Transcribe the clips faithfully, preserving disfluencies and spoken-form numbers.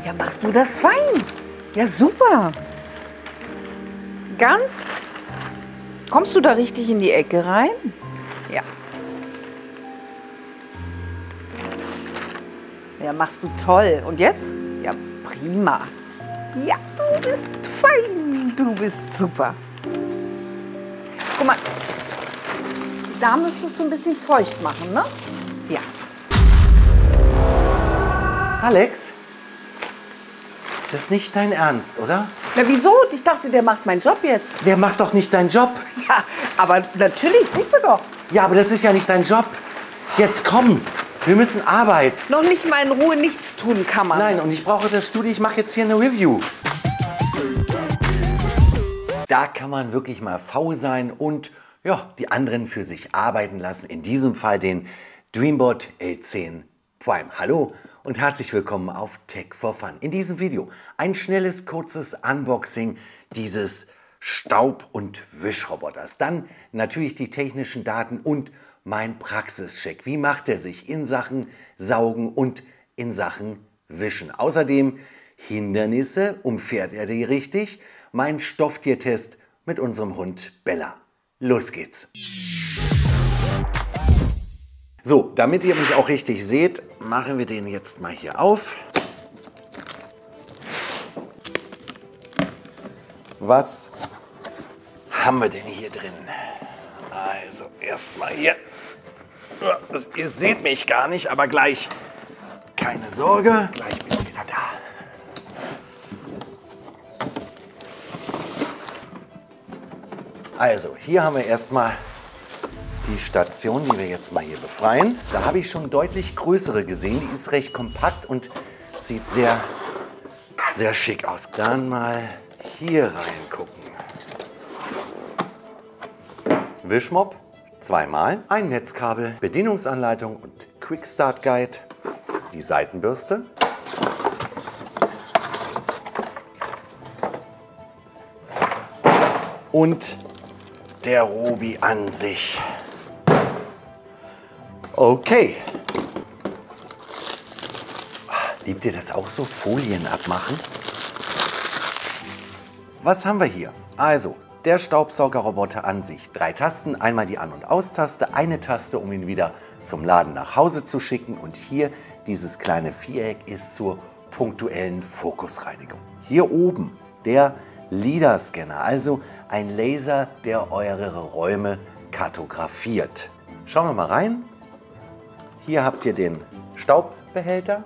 Ja, machst du das fein. Ja, super. Ganz. Kommst du da richtig in die Ecke rein? Ja. Ja, machst du toll. Und jetzt? Ja, prima. Ja, du bist fein. Du bist super. Guck mal, da müsstest du ein bisschen feucht machen, ne? Ja. Alex, das ist nicht dein Ernst, oder? Na, wieso? Ich dachte, der macht meinen Job jetzt. Der macht doch nicht deinen Job. Ja, aber natürlich, siehst du doch. Ja, aber das ist ja nicht dein Job. Jetzt komm, wir müssen arbeiten. Noch nicht mal in Ruhe nichts tun kann man. Nein, und ich brauche das Studio, ich mache jetzt hier eine Review. Da kann man wirklich mal faul sein und ja, die anderen für sich arbeiten lassen. In diesem Fall den Dreambot L zehn Prime. Hallo und herzlich willkommen auf Tech for Fun. In diesem Video ein schnelles, kurzes Unboxing dieses Staub- und Wischroboters. Dann natürlich die technischen Daten und mein Praxischeck. Wie macht er sich in Sachen Saugen und in Sachen Wischen? Außerdem Hindernisse, umfährt er die richtig? Mein Stofftiertest mit unserem Hund Bella. Los geht's! So, damit ihr mich auch richtig seht, machen wir den jetzt mal hier auf. Was haben wir denn hier drin? Also erstmal hier. Ihr seht mich gar nicht, aber gleich. Keine Sorge, gleich bin ich wieder da. Also, hier haben wir erstmal die Station, die wir jetzt mal hier befreien. Da habe ich schon deutlich größere gesehen. Die ist recht kompakt und sieht sehr, sehr schick aus. Dann mal hier reingucken. Wischmopp, zweimal, ein Netzkabel, Bedienungsanleitung und Quick Start Guide, die Seitenbürste. Und der Robi an sich. Okay. Liebt ihr das auch so? Folien abmachen? Was haben wir hier? Also, der Staubsaugerroboter an sich. Drei Tasten, einmal die An- und Aus-Taste, eine Taste, um ihn wieder zum Laden nach Hause zu schicken. Und hier dieses kleine Viereck ist zur punktuellen Fokusreinigung. Hier oben der LiDAR-Scanner, also ein Laser, der eure Räume kartografiert. Schauen wir mal rein. Hier habt ihr den Staubbehälter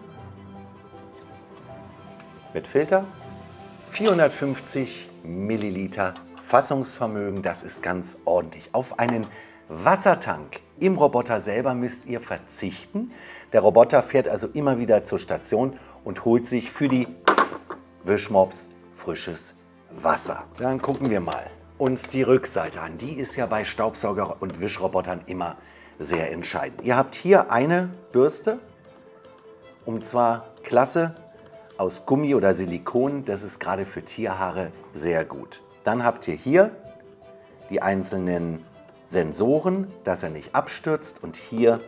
mit Filter. vierhundertfünfzig Milliliter Fassungsvermögen, das ist ganz ordentlich. Auf einen Wassertank im Roboter selber müsst ihr verzichten. Der Roboter fährt also immer wieder zur Station und holt sich für die Wischmops frisches Wasser. Dann gucken wir mal uns die Rückseite an. Die ist ja bei Staubsauger- und Wischrobotern immer sehr entscheidend. Ihr habt hier eine Bürste, und zwar klasse aus Gummi oder Silikon. Das ist gerade für Tierhaare sehr gut. Dann habt ihr hier die einzelnen Sensoren, dass er nicht abstürzt. Und hier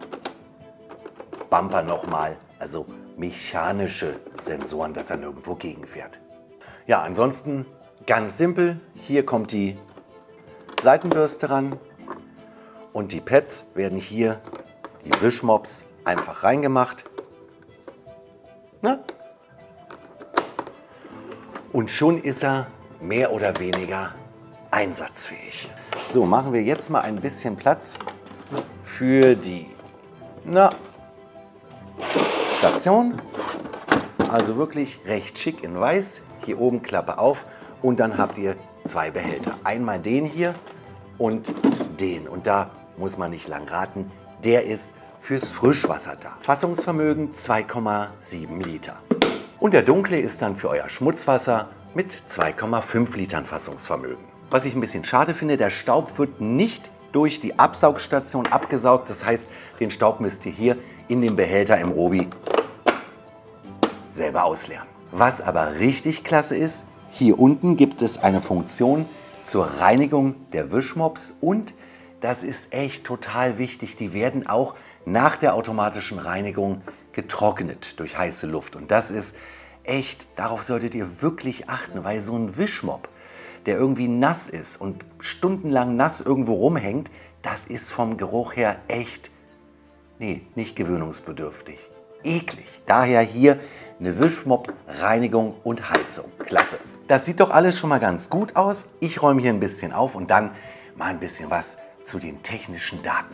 Bumper nochmal, also mechanische Sensoren, dass er nirgendwo gegenfährt. Ja, ansonsten ganz simpel. Hier kommt die Seitenbürste ran und die Pads werden hier, die Wischmops, einfach reingemacht. Na? Und schon ist er mehr oder weniger einsatzfähig. So, machen wir jetzt mal ein bisschen Platz für die na, Station. Also wirklich recht schick in weiß. Hier oben Klappe auf und dann habt ihr zwei Behälter. Einmal den hier und den. Und da muss man nicht lang raten. Der ist fürs Frischwasser da. Fassungsvermögen zwei Komma sieben Liter. Und der dunkle ist dann für euer Schmutzwasser mit zwei Komma fünf Litern Fassungsvermögen. Was ich ein bisschen schade finde, der Staub wird nicht durch die Absaugstation abgesaugt. Das heißt, den Staub müsst ihr hier in dem Behälter im Robi selber ausleeren. Was aber richtig klasse ist, hier unten gibt es eine Funktion zur Reinigung der Wischmops und das ist echt total wichtig. Die werden auch nach der automatischen Reinigung getrocknet durch heiße Luft und das ist echt, darauf solltet ihr wirklich achten, weil so ein Wischmopp, der irgendwie nass ist und stundenlang nass irgendwo rumhängt, das ist vom Geruch her echt, nee, nicht gewöhnungsbedürftig. Eklig. Daher hier eine Wischmopp-Reinigung und Heizung. Klasse. Das sieht doch alles schon mal ganz gut aus. Ich räume hier ein bisschen auf und dann mal ein bisschen was zu den technischen Daten.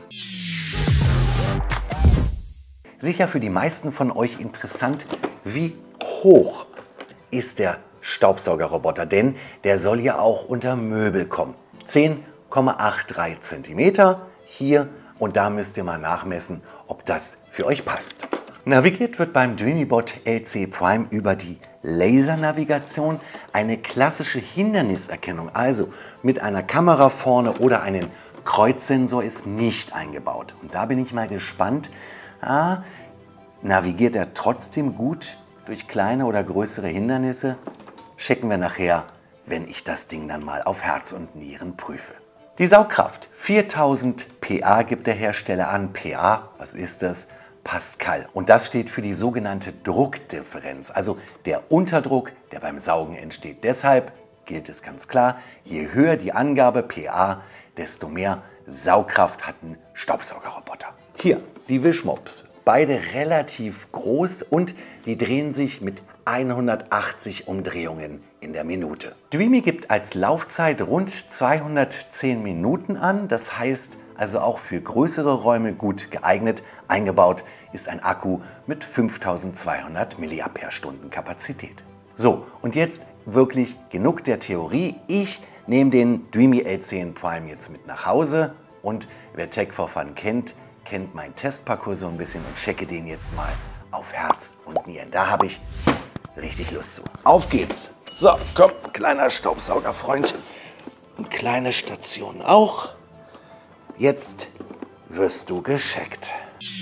Sicher für die meisten von euch interessant, wie hoch ist der Staubsaugerroboter, denn der soll ja auch unter Möbel kommen. zehn Komma dreiundachtzig Zentimeter hier und da müsst ihr mal nachmessen, ob das für euch passt. Navigiert wird beim DreamyBot L C Prime über die Lasernavigation, eine klassische Hinderniserkennung, also mit einer Kamera vorne oder einen Kreuzsensor ist nicht eingebaut. Und da bin ich mal gespannt, ah, navigiert er trotzdem gut durch kleine oder größere Hindernisse? Checken wir nachher, wenn ich das Ding dann mal auf Herz und Nieren prüfe. Die Saugkraft, viertausend P A gibt der Hersteller an. P A, was ist das? Pascal. Und das steht für die sogenannte Druckdifferenz, also der Unterdruck, der beim Saugen entsteht. Deshalb gilt es ganz klar, je höher die Angabe P A, desto mehr Saugkraft hat ein Staubsaugerroboter. Hier die Wischmops, beide relativ groß und die drehen sich mit hundertachtzig Umdrehungen in der Minute. Dreamy gibt als Laufzeit rund zweihundertzehn Minuten an, das heißt also auch für größere Räume gut geeignet. Eingebaut ist ein Akku mit fünftausendzweihundert Milliampere-Stunden Kapazität. So, und jetzt wirklich genug der Theorie. Ich nehme den Dreamy L zehn Prime jetzt mit nach Hause und wer Tech for Fun kennt, kennt meinen Testparcours so ein bisschen und checke den jetzt mal auf Herz und Nieren. Da habe ich richtig Lust zu. Auf geht's! So, komm, kleiner Staubsaugerfreund. Und kleine Station auch. Jetzt wirst du gescheckt.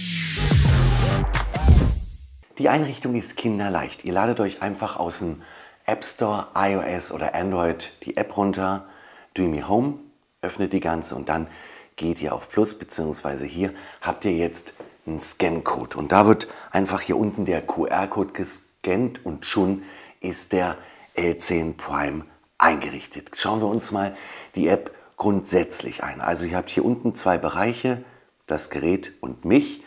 Die Einrichtung ist kinderleicht. Ihr ladet euch einfach aus dem App Store, iOS oder Android die App runter, Dreamy Home, öffnet die ganze und dann geht ihr auf Plus, beziehungsweise hier habt ihr jetzt einen Scan-Code. Und da wird einfach hier unten der Q R-Code gescannt und schon ist der L zehn Prime eingerichtet. Schauen wir uns mal die App grundsätzlich ein. Also ihr habt hier unten zwei Bereiche, das Gerät und mich.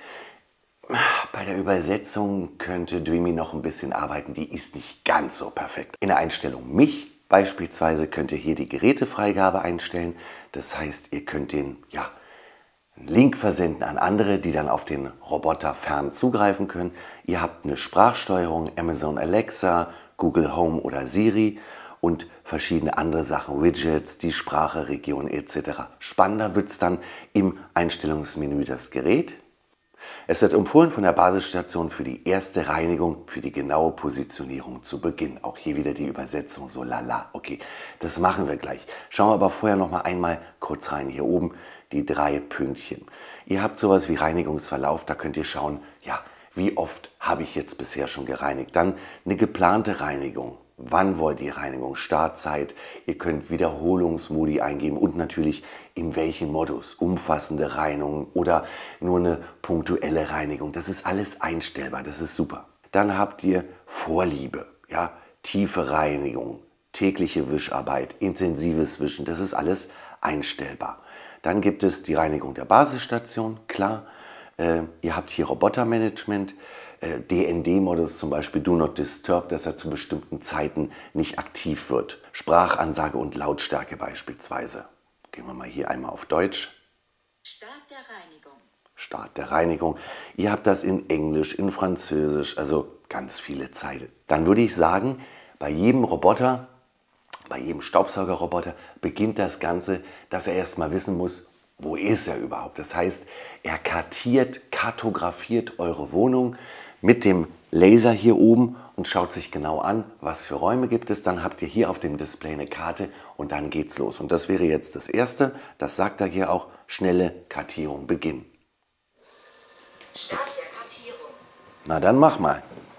Bei der Übersetzung könnte Dreamy noch ein bisschen arbeiten, die ist nicht ganz so perfekt. In der Einstellung mich beispielsweise könnt ihr hier die Gerätefreigabe einstellen. Das heißt, ihr könnt den ja, einen Link versenden an andere, die dann auf den Roboter fern zugreifen können. Ihr habt eine Sprachsteuerung, Amazon Alexa, Google Home oder Siri und verschiedene andere Sachen, Widgets, die Sprache, Region et cetera. Spannender wird es dann im Einstellungsmenü das Gerät. Es wird empfohlen, von der Basisstation für die erste Reinigung, für die genaue Positionierung zu beginnen. Auch hier wieder die Übersetzung, so lala. Okay, das machen wir gleich. Schauen wir aber vorher noch mal einmal kurz rein. Hier oben die drei Pünktchen. Ihr habt sowas wie Reinigungsverlauf, da könnt ihr schauen, ja, wie oft habe ich jetzt bisher schon gereinigt. Dann eine geplante Reinigung. Wann wollt ihr Reinigung? Startzeit. Ihr könnt Wiederholungsmodi eingeben und natürlich in welchem Modus. Umfassende Reinigung oder nur eine punktuelle Reinigung. Das ist alles einstellbar. Das ist super. Dann habt ihr Vorliebe. Ja, tiefe Reinigung, tägliche Wischarbeit, intensives Wischen. Das ist alles einstellbar. Dann gibt es die Reinigung der Basisstation. Klar. Äh, ihr habt hier Robotermanagement. D N D-Modus zum Beispiel Do Not Disturb, dass er zu bestimmten Zeiten nicht aktiv wird. Sprachansage und Lautstärke beispielsweise. Gehen wir mal hier einmal auf Deutsch. Start der Reinigung. Start der Reinigung. Ihr habt das in Englisch, in Französisch, also ganz viele Zeilen. Dann würde ich sagen, bei jedem Roboter, bei jedem Staubsaugerroboter beginnt das Ganze, dass er erstmal wissen muss, wo ist er überhaupt. Das heißt, er kartiert, kartografiert eure Wohnung mit dem Laser hier oben und schaut sich genau an, was für Räume gibt es. Dann habt ihr hier auf dem Display eine Karte und dann geht's los. Und das wäre jetzt das Erste. Das sagt er hier auch, schnelle Kartierung beginnen. Start der Kartierung. Na dann mach mal.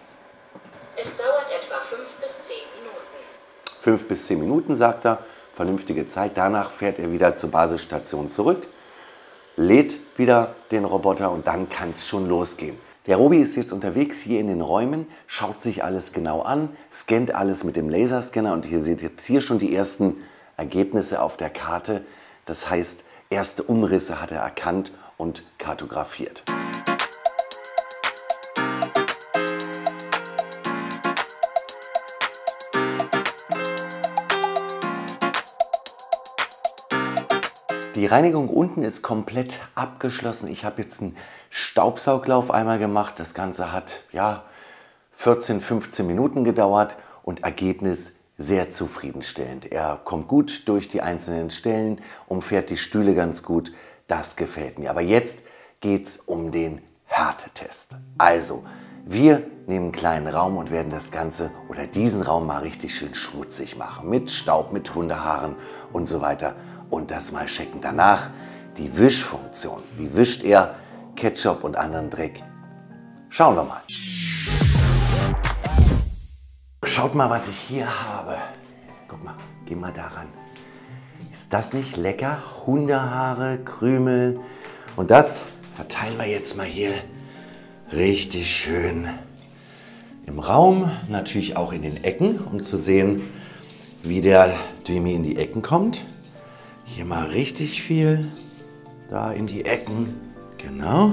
Es dauert etwa fünf bis zehn Minuten. Fünf bis zehn Minuten, sagt er. Vernünftige Zeit. Danach fährt er wieder zur Basisstation zurück, lädt wieder den Roboter und dann kann es schon losgehen. Der Robi ist jetzt unterwegs hier in den Räumen, schaut sich alles genau an, scannt alles mit dem Laserscanner und ihr seht jetzt hier schon die ersten Ergebnisse auf der Karte. Das heißt, erste Umrisse hat er erkannt und kartografiert. Die Reinigung unten ist komplett abgeschlossen. Ich habe jetzt einen Staubsauglauf einmal gemacht. Das Ganze hat ja, vierzehn, fünfzehn Minuten gedauert und Ergebnis sehr zufriedenstellend. Er kommt gut durch die einzelnen Stellen, umfährt die Stühle ganz gut. Das gefällt mir. Aber jetzt geht es um den Härtetest. Also, wir nehmen einen kleinen Raum und werden das Ganze oder diesen Raum mal richtig schön schmutzig machen. Mit Staub, mit Hundehaaren und so weiter. Und das mal checken. Danach die Wischfunktion. Wie wischt er Ketchup und anderen Dreck? Schauen wir mal. Schaut mal, was ich hier habe. Guck mal, geh mal daran. Ist das nicht lecker? Hundehaare, Krümel. Und das verteilen wir jetzt mal hier richtig schön im Raum. Natürlich auch in den Ecken, um zu sehen, wie der Jimmy in die Ecken kommt. Hier mal richtig viel, da in die Ecken, genau.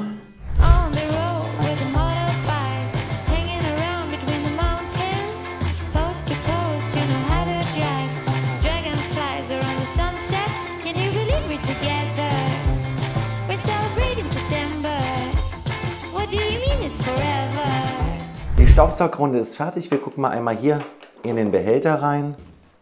Die Staubsaugrunde ist fertig. Wir gucken mal einmal hier in den Behälter rein.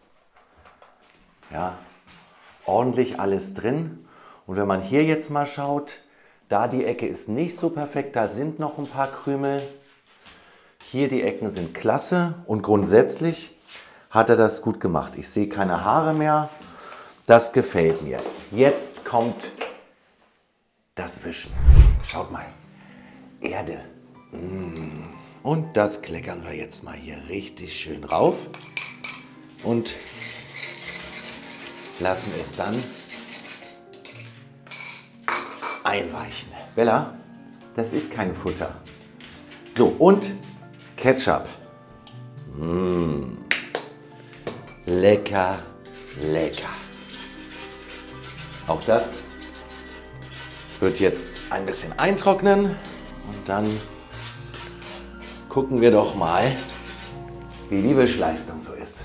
Ja. Ordentlich alles drin. Und wenn man hier jetzt mal schaut, da die Ecke ist nicht so perfekt, da sind noch ein paar Krümel. Hier die Ecken sind klasse und grundsätzlich hat er das gut gemacht. Ich sehe keine Haare mehr. Das gefällt mir. Jetzt kommt das Wischen. Schaut mal. Erde. Und das kleckern wir jetzt mal hier richtig schön rauf. Und lassen es dann einweichen. Bella, das ist kein Futter. So, und Ketchup. Mmh. Lecker, lecker. Auch das wird jetzt ein bisschen eintrocknen. Und dann gucken wir doch mal, wie die Wischleistung so ist.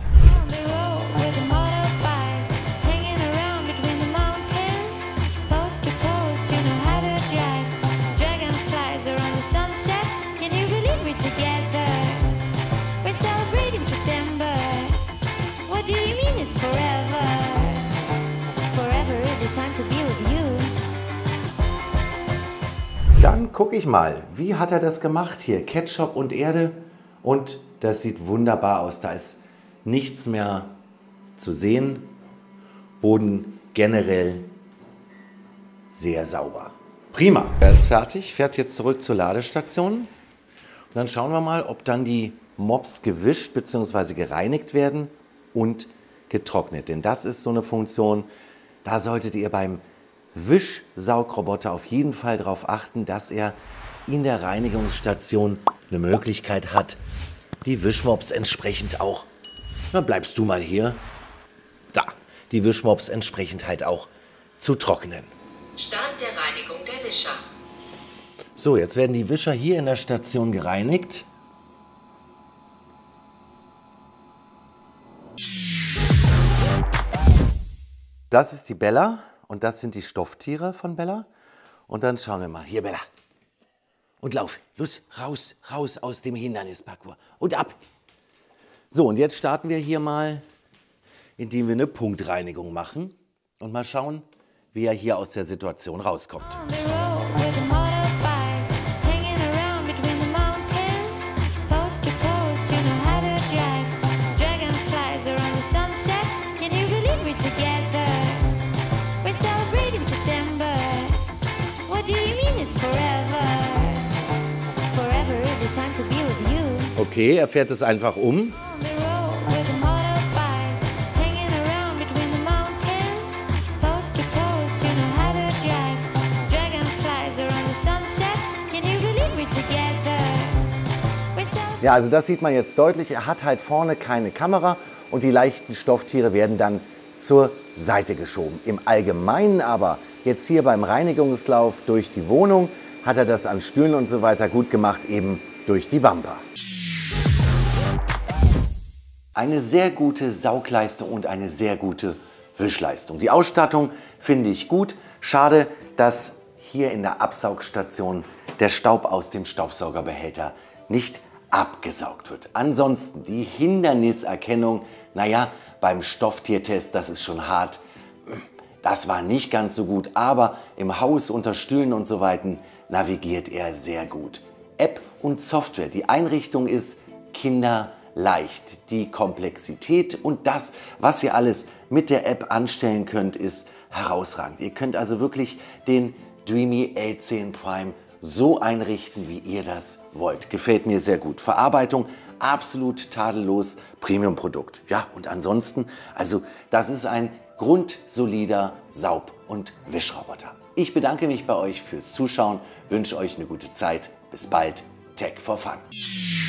Dann gucke ich mal, wie hat er das gemacht hier? Ketchup und Erde und das sieht wunderbar aus. Da ist nichts mehr zu sehen. Boden generell sehr sauber. Prima. Er ist fertig, fährt jetzt zurück zur Ladestation. Und dann schauen wir mal, ob dann die Mops gewischt bzw. gereinigt werden und getrocknet. Denn das ist so eine Funktion, da solltet ihr beim Wischsaugroboter auf jeden Fall darauf achten, dass er in der Reinigungsstation eine Möglichkeit hat, die Wischmops entsprechend auch, na bleibst du mal hier, da, die Wischmops entsprechend halt auch zu trocknen. Start der Reinigung der Wischer. So, jetzt werden die Wischer hier in der Station gereinigt. Das ist die Bella. Und das sind die Stofftiere von Bella. Und dann schauen wir mal. Hier, Bella. Und lauf. Los, raus, raus aus dem Hindernisparcours. Und ab. So, und jetzt starten wir hier mal, indem wir eine Punktreinigung machen. Und mal schauen, wie er hier aus der Situation rauskommt. Okay, er fährt es einfach um. Together. Ja, also das sieht man jetzt deutlich. Er hat halt vorne keine Kamera und die leichten Stofftiere werden dann zur Seite geschoben. Im Allgemeinen aber, jetzt hier beim Reinigungslauf durch die Wohnung, hat er das an Stühlen und so weiter gut gemacht, eben durch die Bumper. Eine sehr gute Saugleistung und eine sehr gute Wischleistung. Die Ausstattung finde ich gut. Schade, dass hier in der Absaugstation der Staub aus dem Staubsaugerbehälter nicht abgesaugt wird. Ansonsten die Hinderniserkennung, naja, beim Stofftiertest, das ist schon hart. Das war nicht ganz so gut, aber im Haus unter Stühlen und so weiter navigiert er sehr gut. App und Software, die Einrichtung ist kinderleicht. Die Komplexität und das, was ihr alles mit der App anstellen könnt, ist herausragend. Ihr könnt also wirklich den Dreamy A zehn Prime so einrichten, wie ihr das wollt. Gefällt mir sehr gut. Verarbeitung absolut tadellos, Premium-Produkt. Ja, und ansonsten, also das ist ein grundsolider Saug- und Wischroboter. Ich bedanke mich bei euch fürs Zuschauen, wünsche euch eine gute Zeit. Bis bald. Tech for Fun.